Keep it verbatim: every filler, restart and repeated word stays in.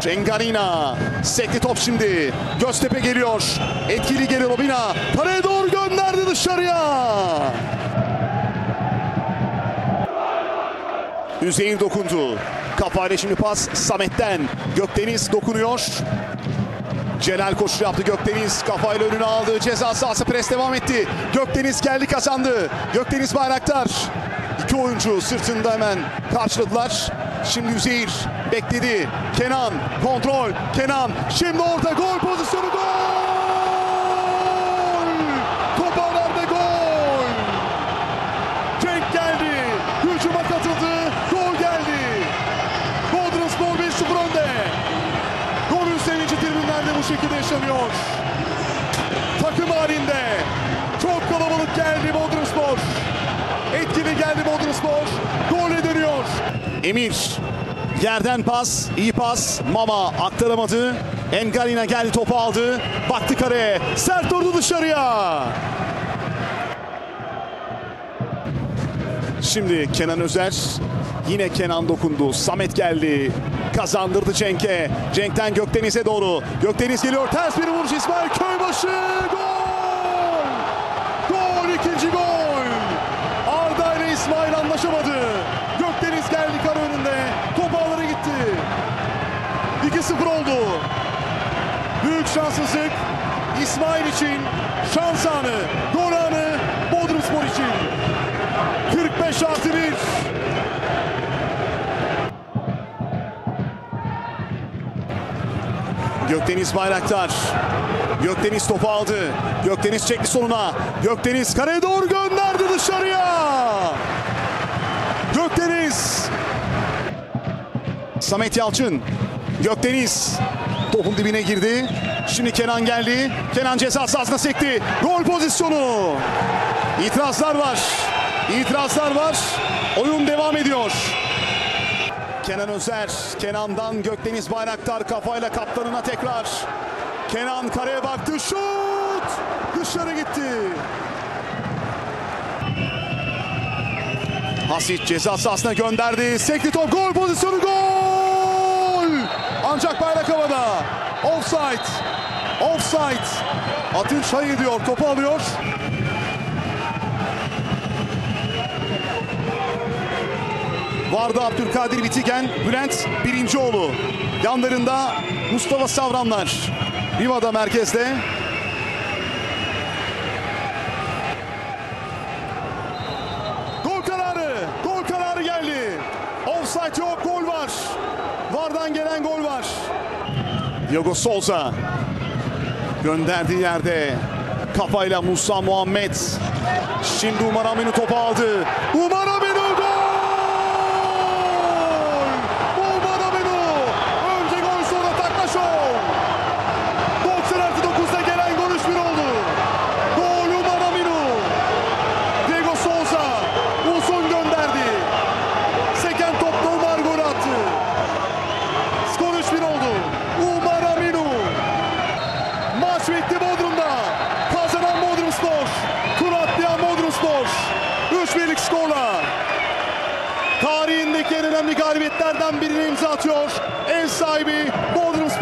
Engarina. Sekli top şimdi. Göztepe geliyor. Etkili geliyor Robina. Paraya doğru gönderdi dışarıya. Üzeyir dokundu. Kafayla şimdi pas Samet'ten. Gökdeniz dokunuyor. Celal koşu yaptı Gökdeniz. Kafayla önüne aldı. Ceza sahası pres devam etti. Gökdeniz geldi kazandı. Gökdeniz Bayraktar. İki oyuncu sırtında hemen karşıladılar. Şimdi Üzeyir bekledi. Kenan kontrol. Kenan şimdi orta gol pozisyonu gol. Top ağlarda gol. Cenk geldi. Hücuma katıldı. Gol geldi. Bodrumspor bir sıfır önde. Golün sevinci tribünlerde bu şekilde yaşanıyor. Takım halinde. Çok kalabalık geldi Bodrumspor. Etkili geldi Bodrumspor. Golle dönüyor. Emir. Yerden pas. İyi pas. Mama aktaramadı. Engarina geldi topu aldı. Baktı kareye. Sert durdu dışarıya. Şimdi Kenan Özer. Yine Kenan dokundu. Samet geldi. Kazandırdı Cenk'e. Cenk'ten Gökdeniz'e doğru. Gökdeniz geliyor. Ters bir vuruş İsmail Köybaşı. Gol! Gol! İkinci gol! Arda ile İsmail anlaşamadı. Gökdeniz geldi kare önünde. Top ağlara gitti. iki sıfır oldu. Büyük şanssızlık İsmail için. Şans anı. Gol anı Bodrumspor için. kırk beş artı bir. Gökdeniz Bayraktar. Gökdeniz topu aldı. Gökdeniz çekti soluna. Gökdeniz kareye doğru gönderdi dışarıya. Gökdeniz. Samet Yalçın. Gökdeniz. Topun dibine girdi. Şimdi Kenan geldi. Kenan ceza sahasına sekti. Gol pozisyonu. İtirazlar var. İtirazlar var. Oyun devam ediyor. Kenan Özer. Kenan'dan Gökdeniz Bayraktar kafayla kaptanına tekrar. Kenan kareye baktı. Şut! Dışarı gitti. Hasic ceza sahasına gönderdi. Sekti top. Gol pozisyonu. Gol! Ancak bayrak havada. Offside. Offside. Atınç hayır diyor. Topu alıyor. Vardı Abdülkadir Bitigen, Bülent Birincioğlu. Yanlarında Mustafa Savranlar. Riva'da merkezde. Gol kararı. Gol kararı geldi. Offside yok, gol var. Vardan gelen gol var. Diogo Souza. Gönderdiği yerde kafayla Musa Muhammed. Şimdi Umar Aminu topu aldı. Umar Aminu gol! doksan artı dokuzda gelen gol üç bir oldu. Gol Umar Aminu. Diogo Souza uzun gönderdi. Seken topla Umar gol attı. Skor üç bir oldu. Umar Aminu. Maç bitti Bodrum'da. Kazanan Bodrumspor. Tur atlayan Bodrumspor. üç birlik skorla. Tarihindeki en önemli galibiyetlerden birine imza atıyor. Ev sahibi Bodrum